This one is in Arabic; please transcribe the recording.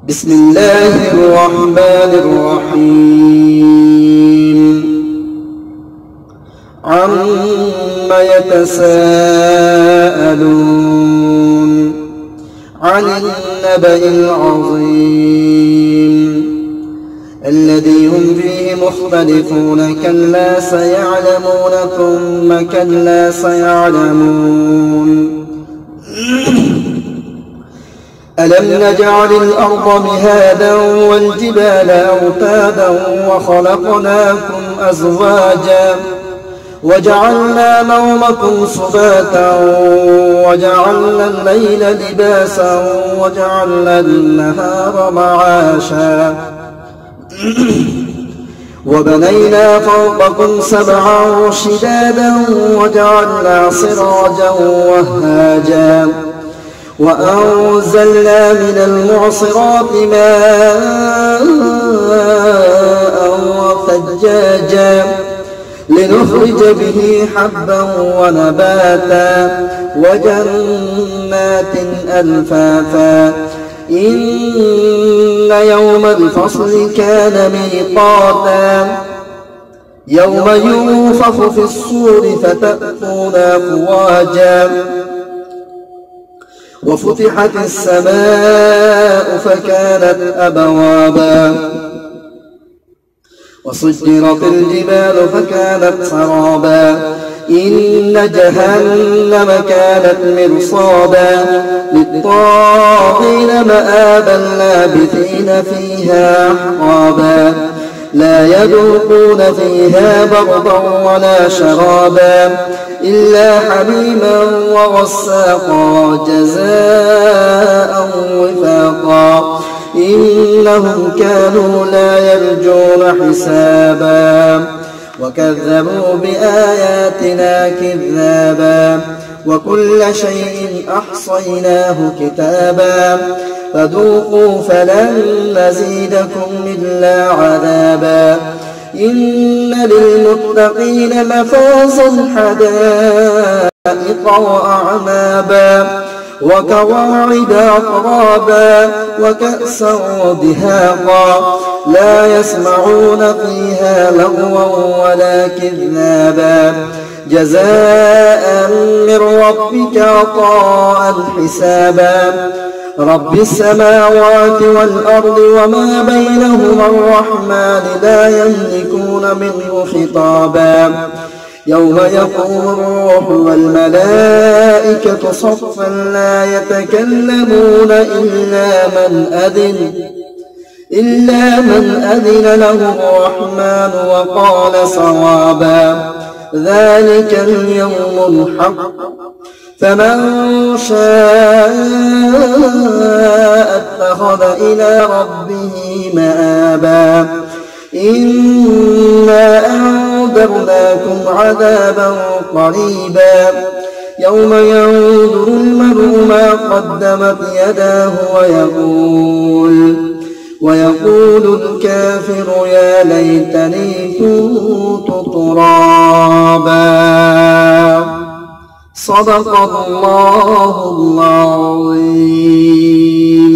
بسم الله الرحمن الرحيم. عما يتساءلون عن النبأ العظيم الذي هم فيه مختلفون كلا سيعلمون ثم كلا سيعلمون. ألم نجعل الأرض مهادا والجبال أوتادا وخلقناكم أزواجا وجعلنا نومكم سباتا وجعلنا الليل لباسا وجعلنا النهار معاشا وبنينا فوقكم سبعا شدادا وجعلنا سراجا وهاجا وأنزلنا من المعصرات ماء ثجاجا لنخرج به حبا ونباتا وجنات ألفافا إن يوم الفصل كان ميقاتا يوم ينفخ في الصور فتأتون أفواجا وفتحت السماء فكانت أبوابا وسجرت الجبال فكانت سرابا إن جهنم كانت مرصادا للطاغين مآبا لابثين فيها أحقابا لا يذوقون فيها بردا ولا شرابا إلا حميما وغساقا جزاء وفاقا إنهم كانوا لا يرجون حسابا وكذبوا بآياتنا كذابا وكل شيء أحصيناه كتابا فذوقوا فلن نزيدكم إلا عذابا إن للمتقين مفازا حدائق وأعنابا وكواعب أترابا وكأسا دهاقا لا يسمعون فيها لغوا ولا كذابا جزاء من ربك عطاء حسابا رب السماوات والأرض وما بينهما الرحمن لا يملكون منه خطابا يوم يقوم الروح والملائكة صفا لا يتكلمون إلا من أذن له الرحمن وقال صوابا ذلك اليوم الحق فمن شاء اتخذ إلى ربه مآبا إنا أنذرناكم عذابا قريبا يوم ينظر المرء ما قدمت يداه ويقول الكافر يا ليتني كنت ترابا. صدق الله العظيم.